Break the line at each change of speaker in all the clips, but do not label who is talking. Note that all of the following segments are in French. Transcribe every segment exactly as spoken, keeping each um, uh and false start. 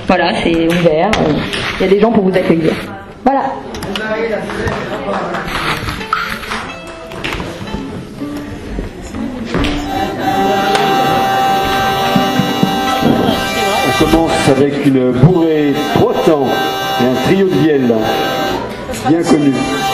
Voilà, c'est ouvert. Il y a des gens pour vous accueillir. Voilà.
On commence avec une bourrée trois temps et un trio de vielle bien connu.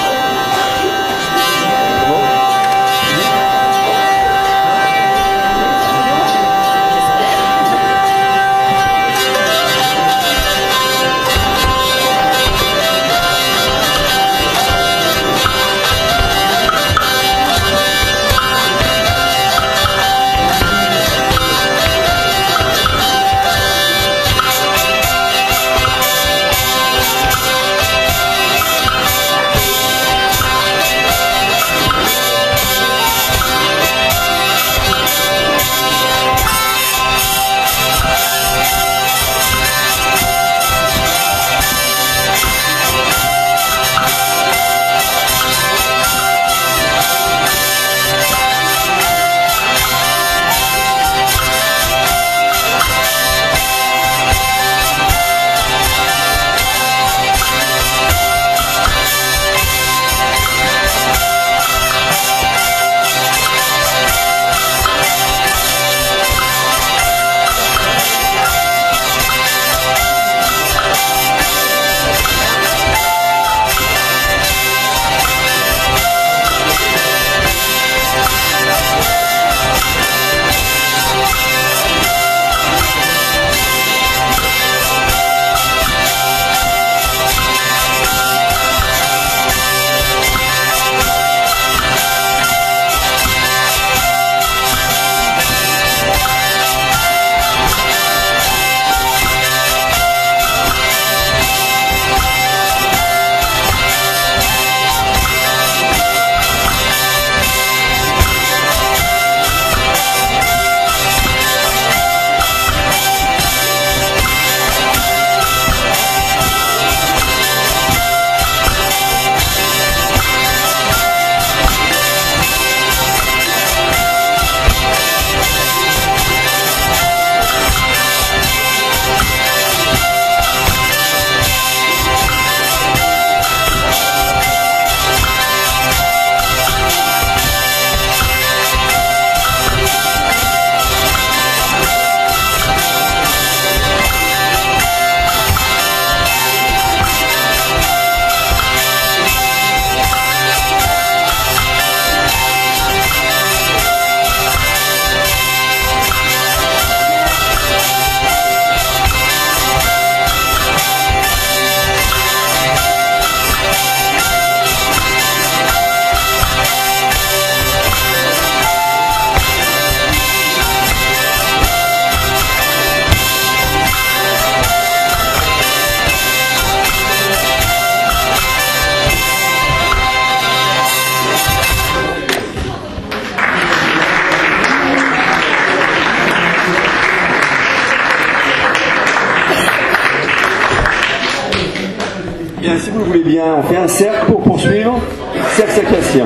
Bien, si vous le voulez bien, on fait un cercle pour poursuivre. Cercle circassien.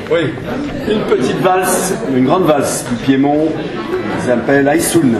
Oui. Une petite valse, une grande valse du Piémont qui s'appelle Aïsoun.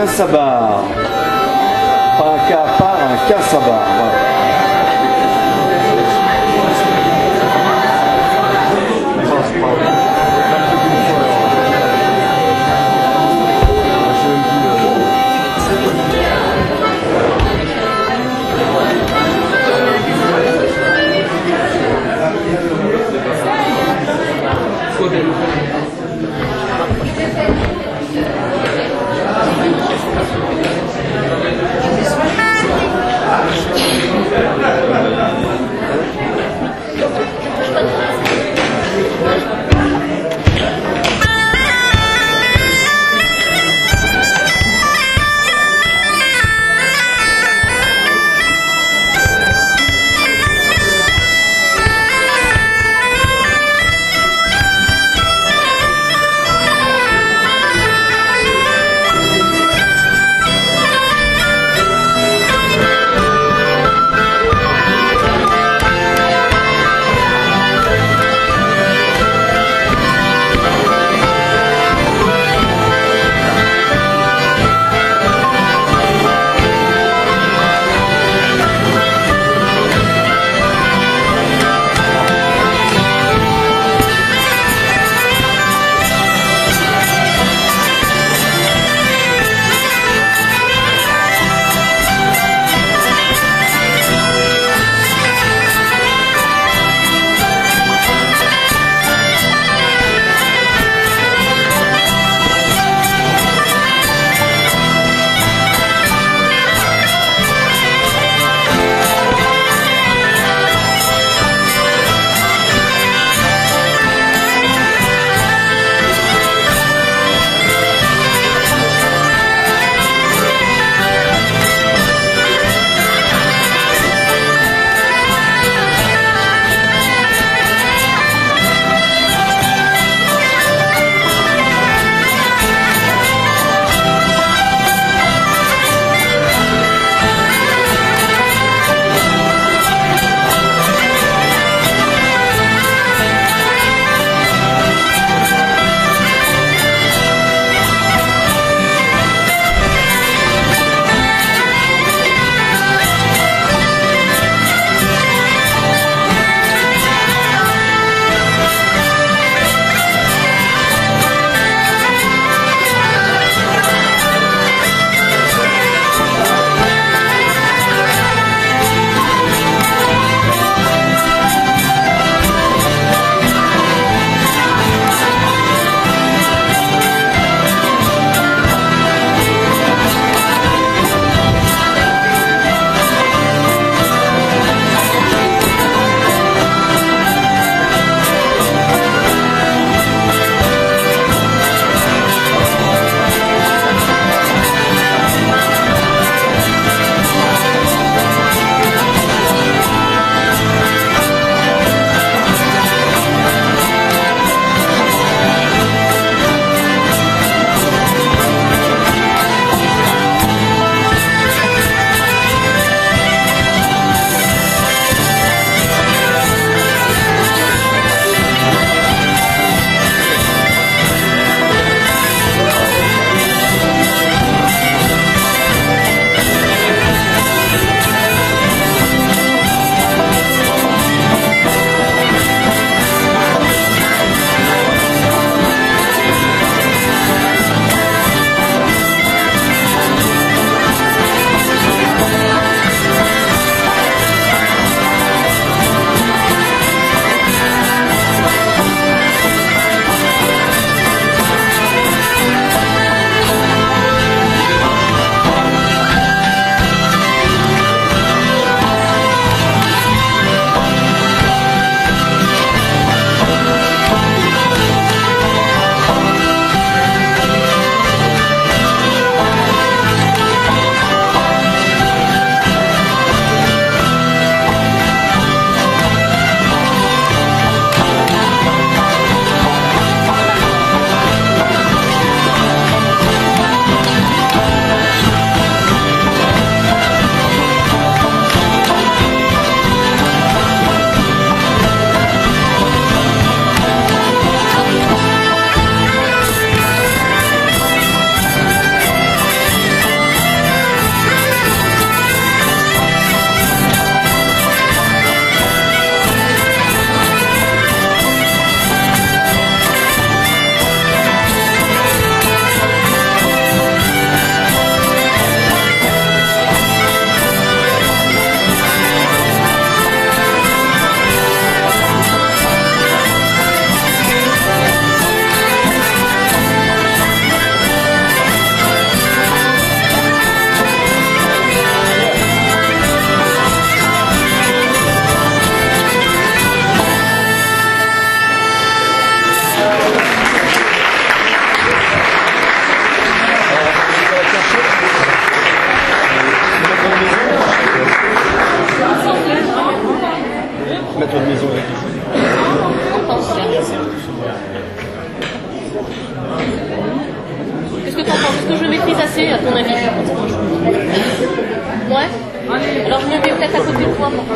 Quinsabar. Pas un K à part, un Quinsabar. Voilà.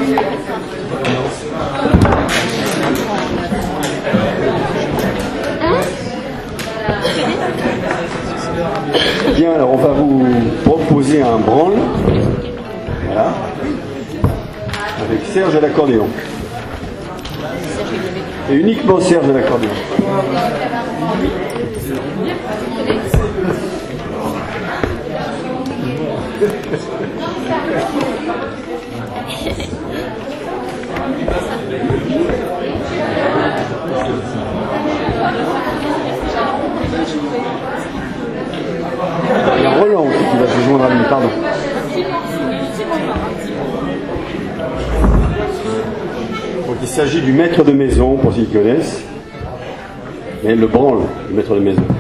Bien, alors on va vous proposer un branle. Voilà. Avec Serge à l'accordéon. Et uniquement Serge à l'accordéon. Il y a Roland aussi qui va se joindre à lui, pardon. Donc il s'agit du maître de maison, pour ceux qui connaissent. Mais le branle, le maître de maison.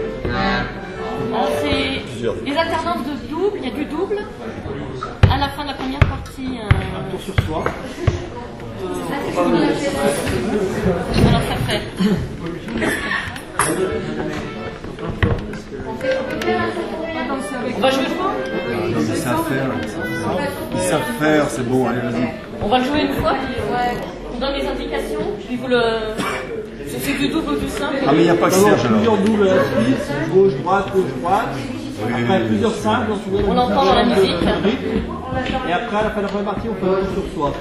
C'est des alternances de double, il y a du double. À la fin de la première partie, un, un tour sur soi. Euh... Alors ça fait. On va jouer quoi?
Ils savent faire, ils savent faire, c'est bon, allez vas-y.
On va le jouer une fois, puis on donne les indications, puis vous le... C'est du double ou du simple.
Ah mais il n'y a pas que Serge alors.
Plusieurs doubles à la suite, gauche, droite, gauche, droite. Après plusieurs simples, on,
on entend dans la musique.
Et après, à la fin de la première partie, on fait un tour sur soi.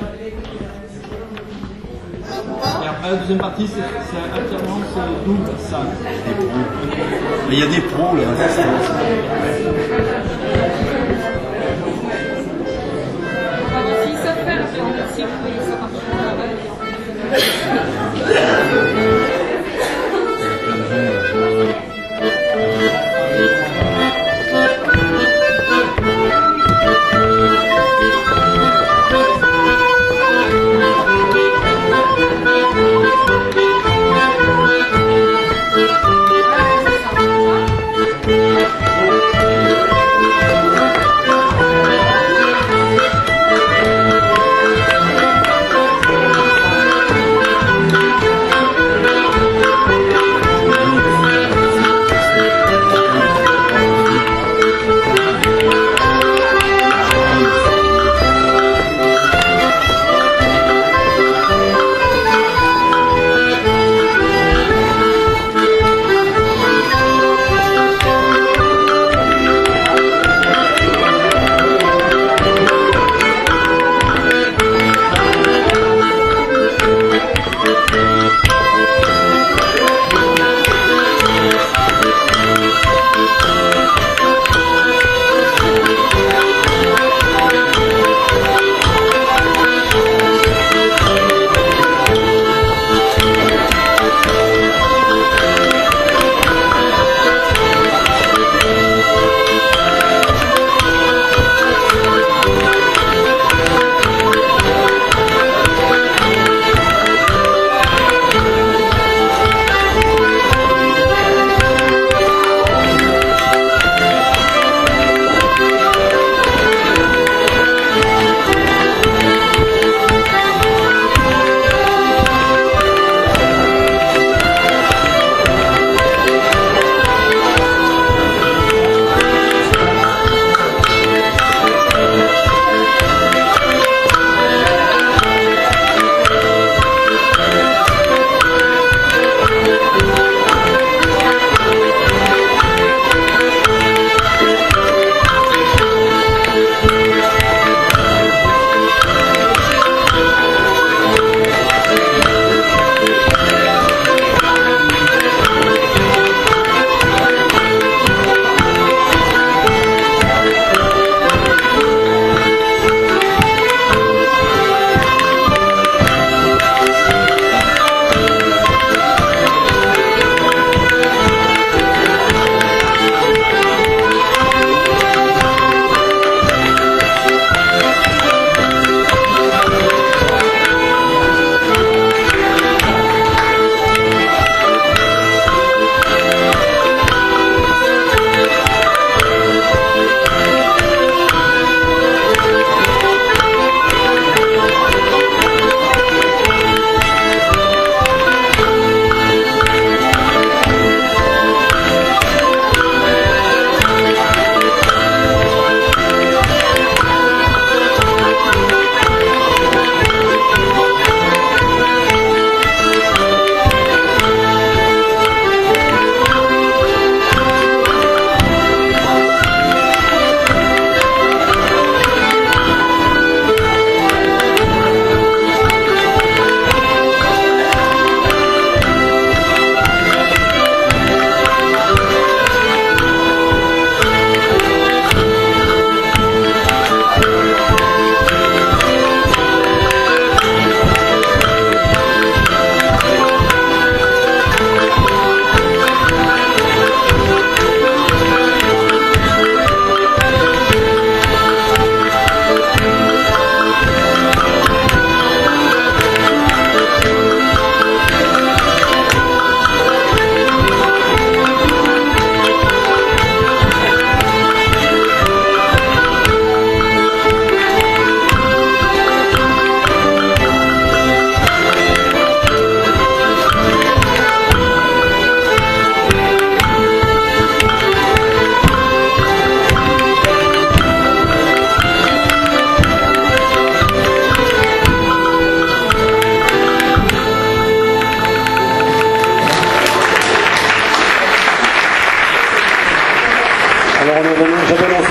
Et après, la deuxième partie, c'est alternance double, simple.
Mais il y a des pros là.
S'ils savent faire, si ça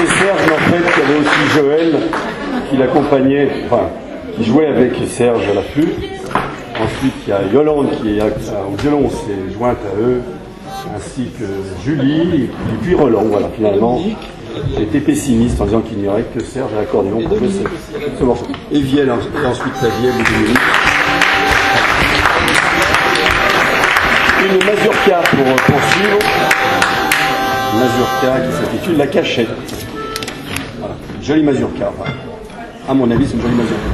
c'est Serge, mais en fait, il y avait aussi Joël qui l'accompagnait, enfin, qui jouait avec Serge à la flûte. Ensuite, il y a Yolande qui est au violon, s'est jointe à eux, ainsi que Julie, et puis Roland. Voilà, finalement, j'étais pessimiste en disant qu'il n'y aurait que Serge à l'accordéon pour jouer ce, ce morceau. Et Vielle, et ensuite la Vielle et Dominique. Une mazurka pour poursuivre. Une mazurka qui s'intitule La Cachette. Voilà, jolie mazurka. Enfin, à mon avis, c'est une jolie mazurka.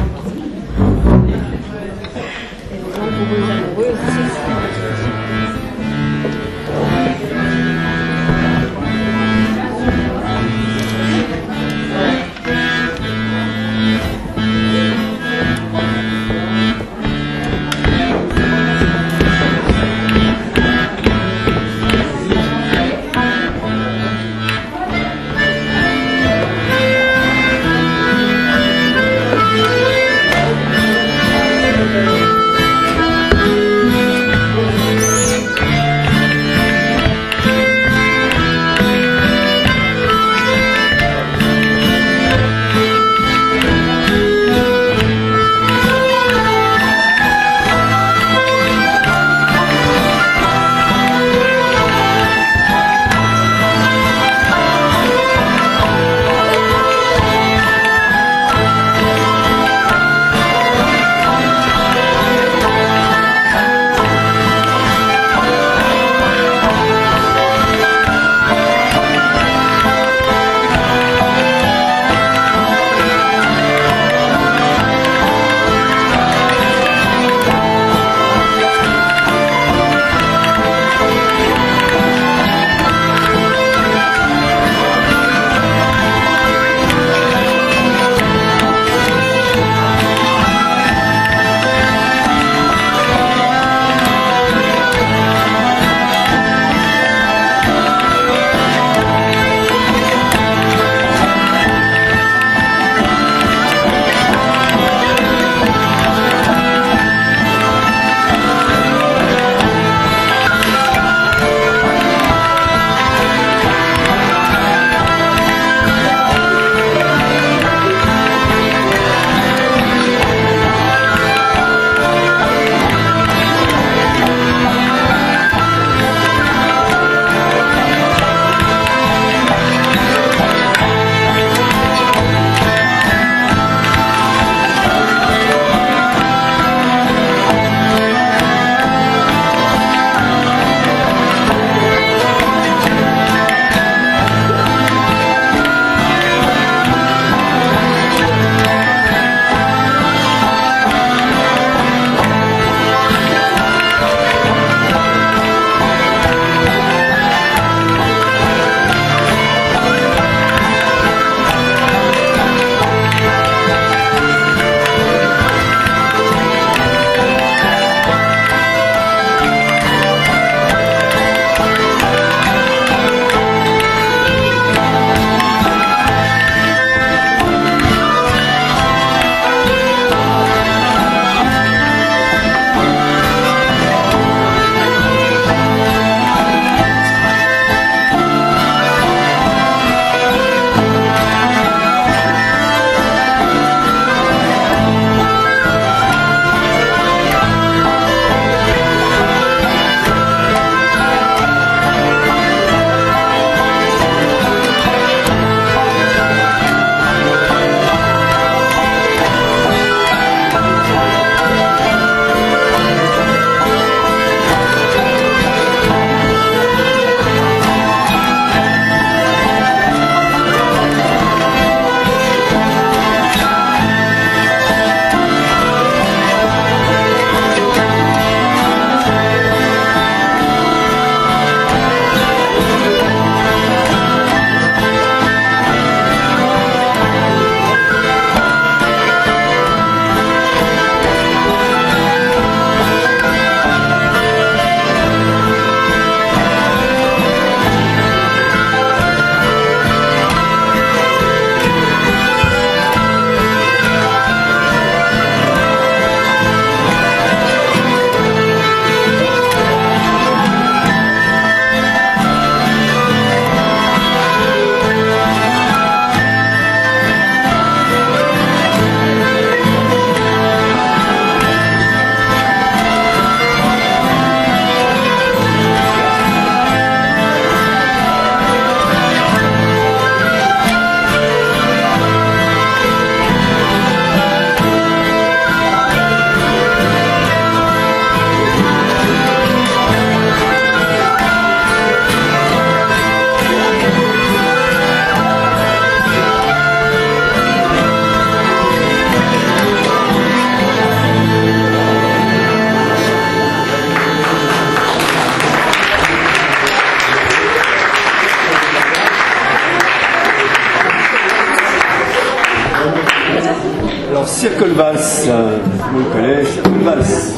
Circle Valse, euh, tout le monde connaît Circle Valse.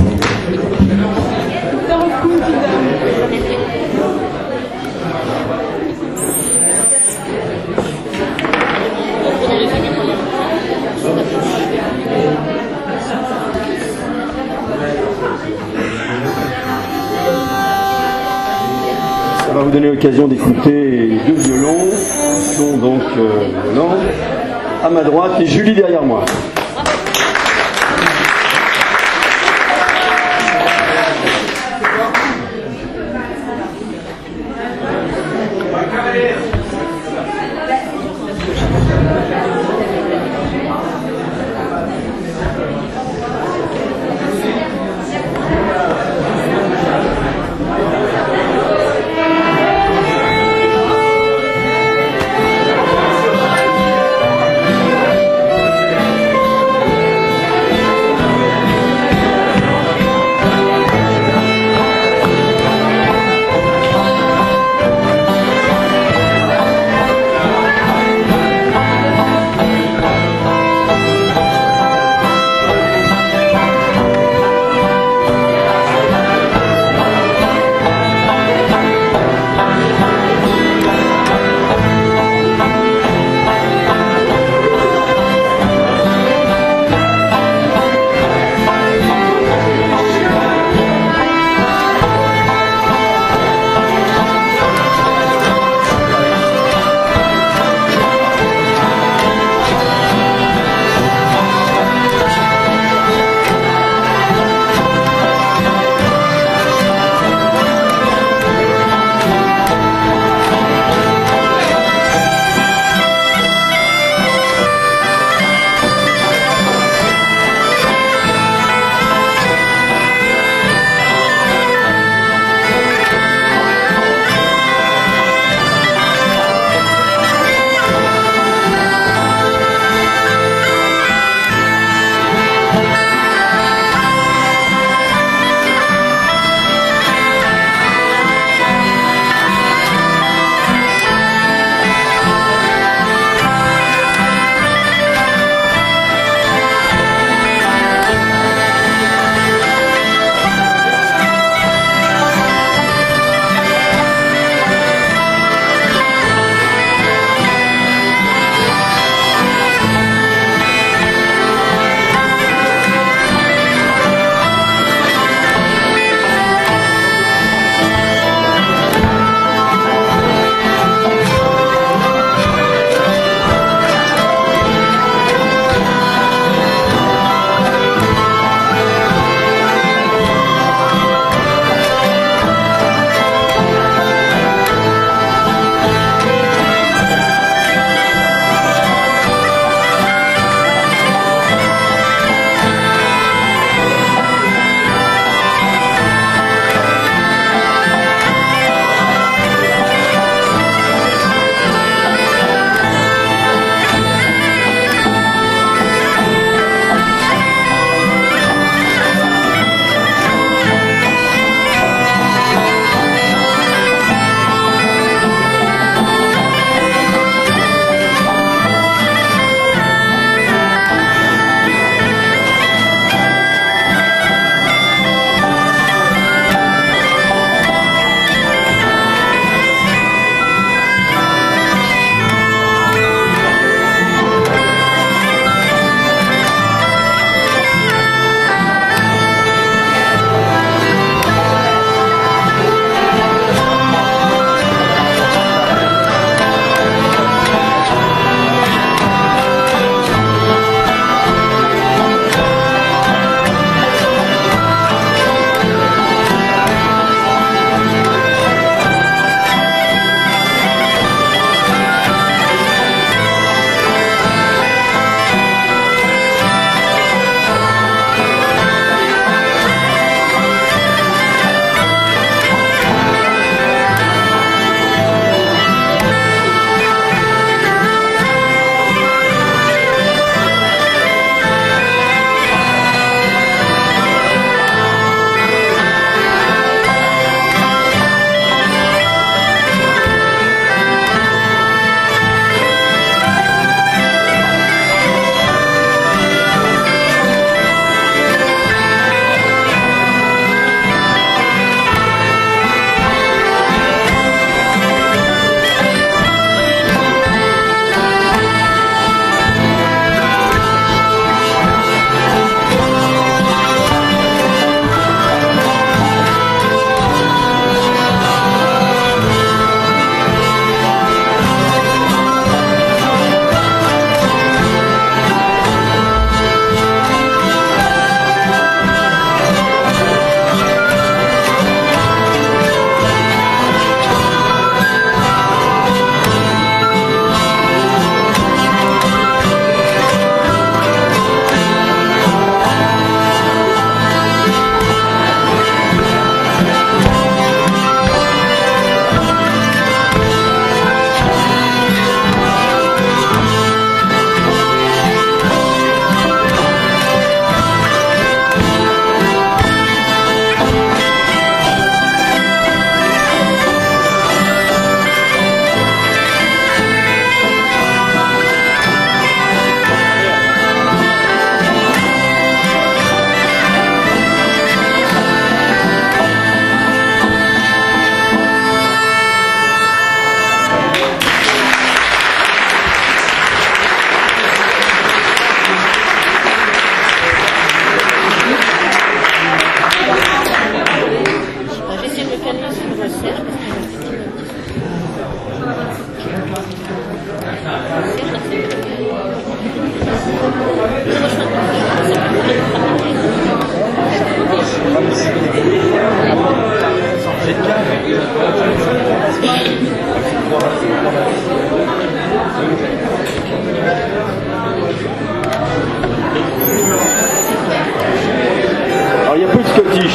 Ça va vous donner l'occasion d'écouter les deux violons, qui sont donc euh, violons à ma droite et Julie derrière moi.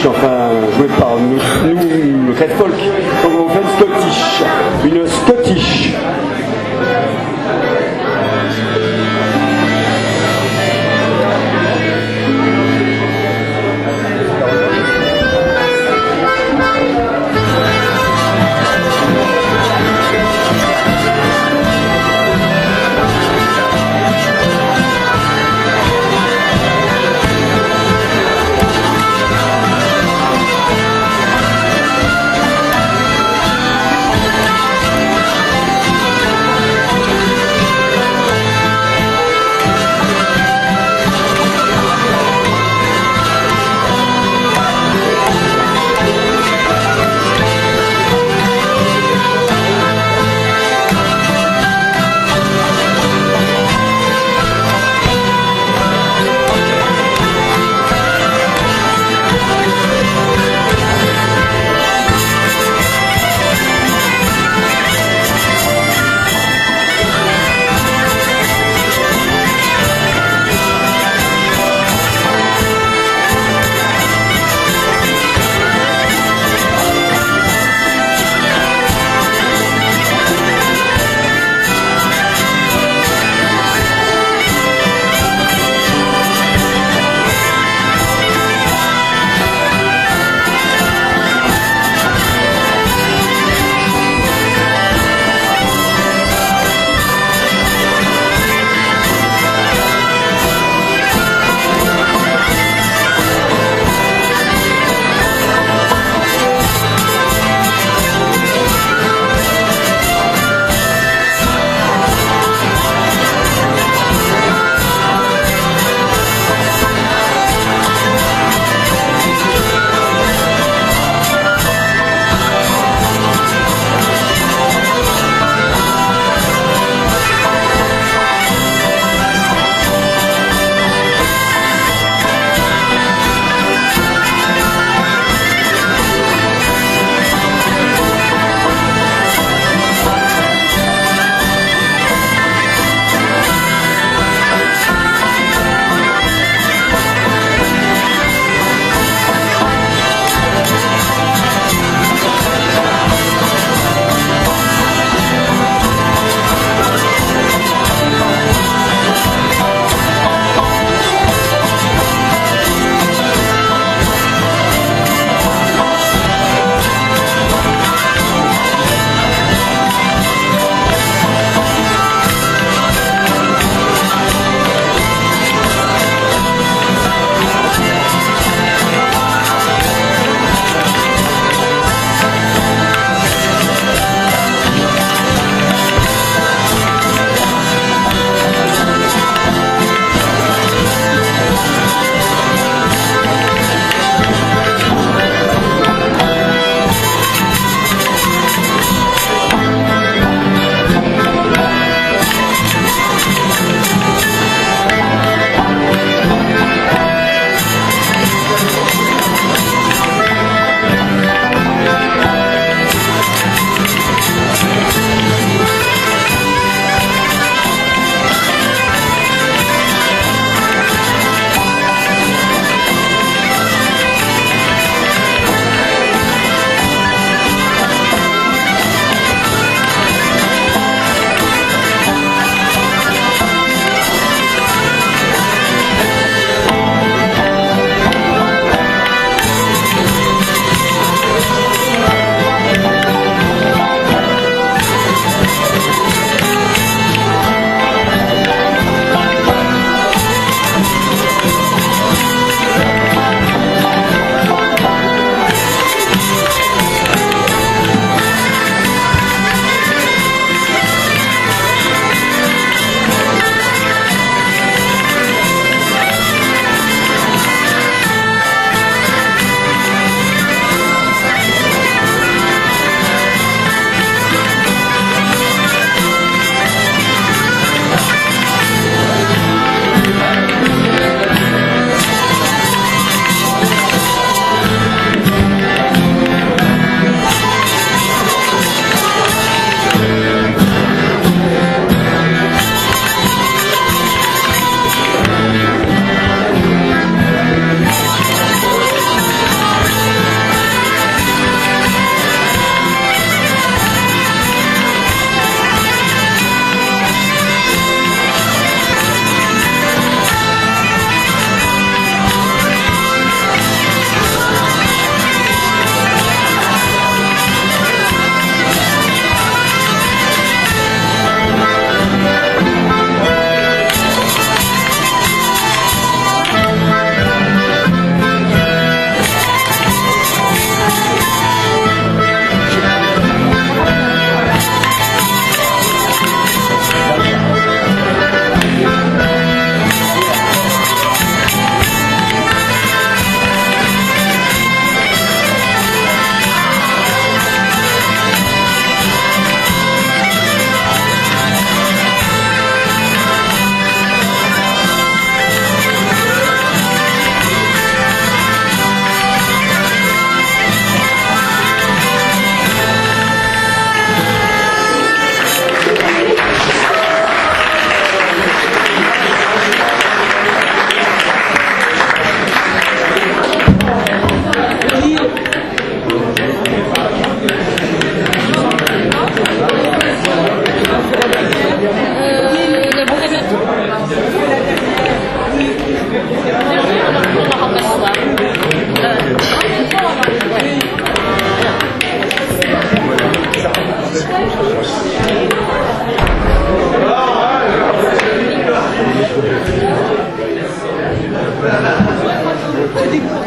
enfin joué par nous, nous le Red Folk. Donc on fait une Scottish, une Scottish.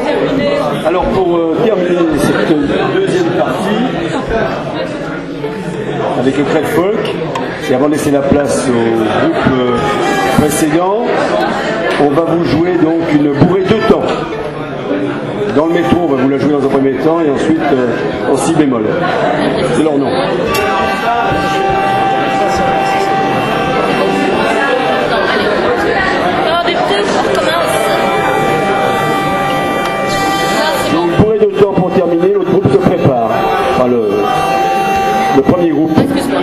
Alors pour euh, terminer cette deuxième partie avec le crêpe folk, et avant de laisser la place au groupe euh, précédent, on va vous jouer donc une bourrée de temps. Dans le métro, on va vous la jouer dans un premier temps et ensuite euh, en si bémol. C'est leur nom. Donc bourrée de temps pour terminer, l'autre groupe se prépare. Enfin le, le premier groupe.
Excuse-moi.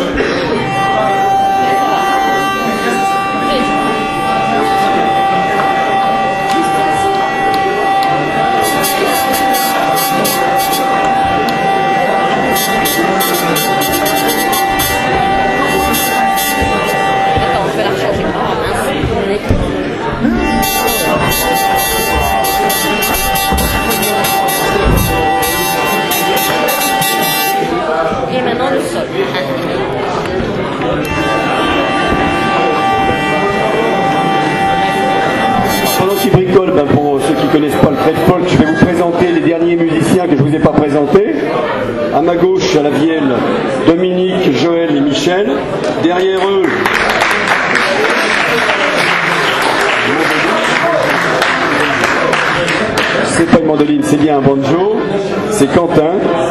Et maintenant le sol.
Pendant qu'ils bricolent, ben pour ceux qui ne connaissent pas le crêpe folk, je vais vous présenter les derniers musiciens que je ne vous ai pas présentés. À ma gauche, à la vielle, Dominique, Joël et Michel. Derrière eux, c'est pas une mandoline, c'est bien un banjo. C'est Quentin.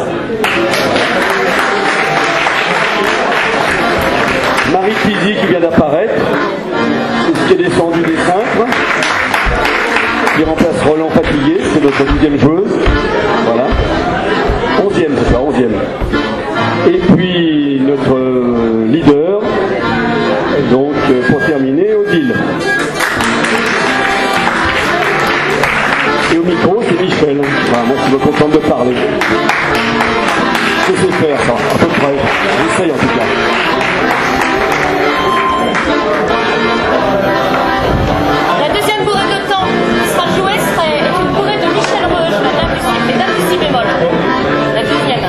Marie Pizzi qui vient d'apparaître, qui est descendu des cintres, qui remplace Roland Fatigué, c'est notre douzième joueuse. Voilà. Onzième, c'est ça, onzième. Et puis notre leader, donc pour terminer, Odile. Et au micro, c'est Michel. Voilà, moi, je me contente de parler. Je sais faire ça, à peu près. J'essaye en tout cas.
La deuxième bourrée de temps qui sera jouée serait une bourrée de Michel Reuge, la dame du si, les dames du si bémol. La deuxième.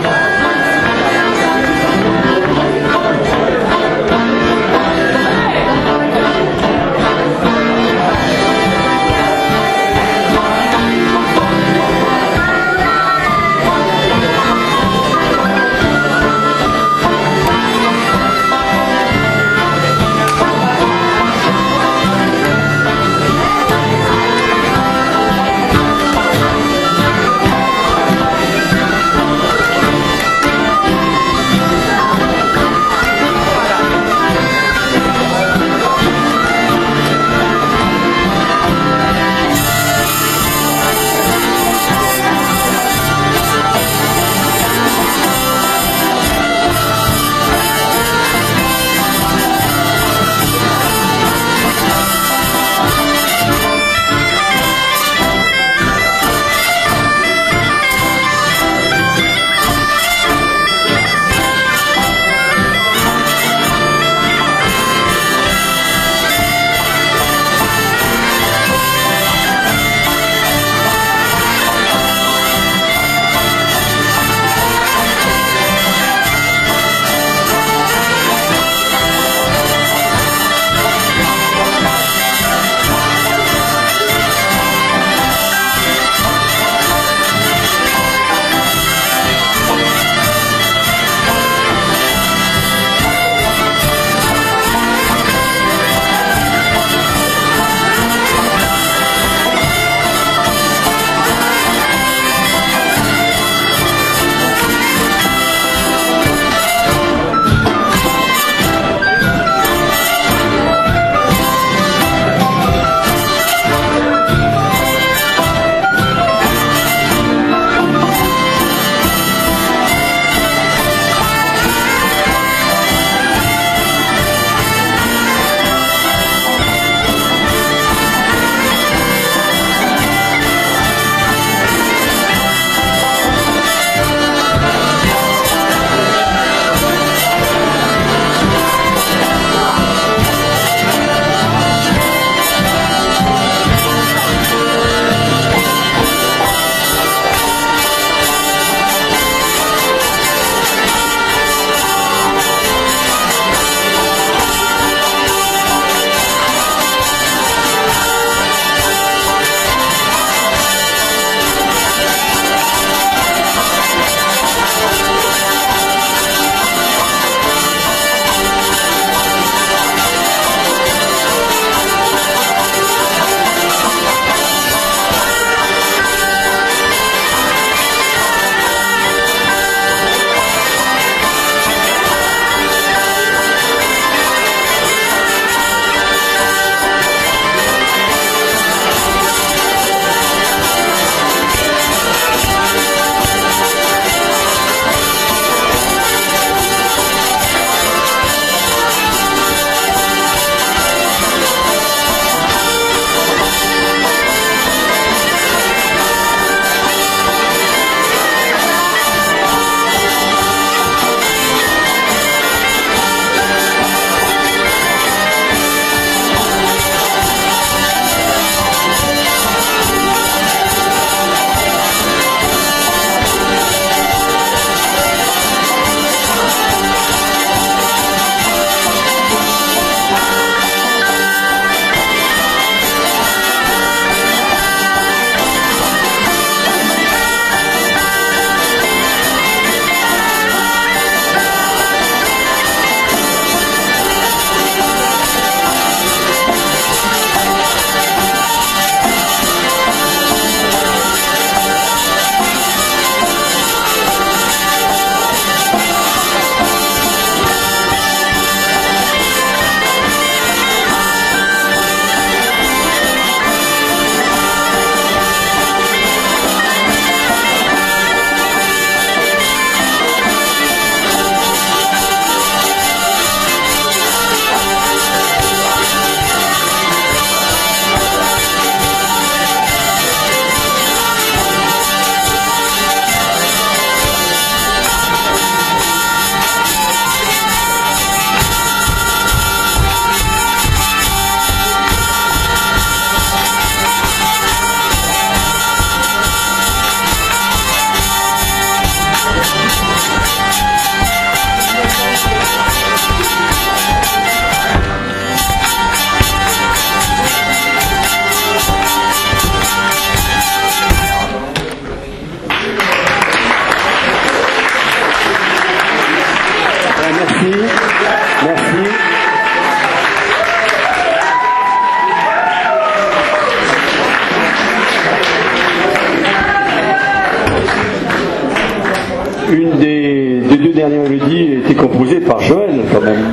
une des, des deux dernières mélodies était composée par Joël, quand même.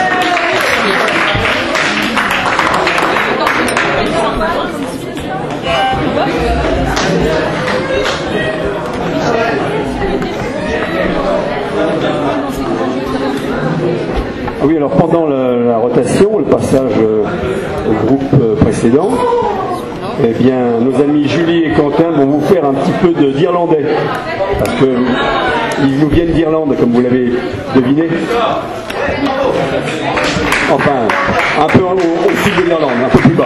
Ah oui, alors pendant la, la rotation, le passage euh, au groupe euh, précédent, eh bien, nos amis Julie et Quentin vont vous faire un petit peu de d'irlandais, parce que ils nous viennent d'Irlande, comme vous l'avez deviné. Enfin, un peu au, au sud de l'Irlande, un peu plus bas.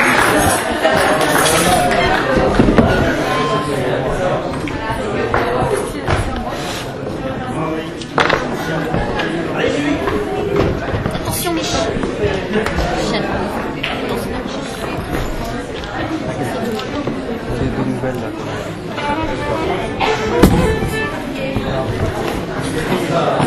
Attention Michel. Michel.
J'ai des nouvelles là.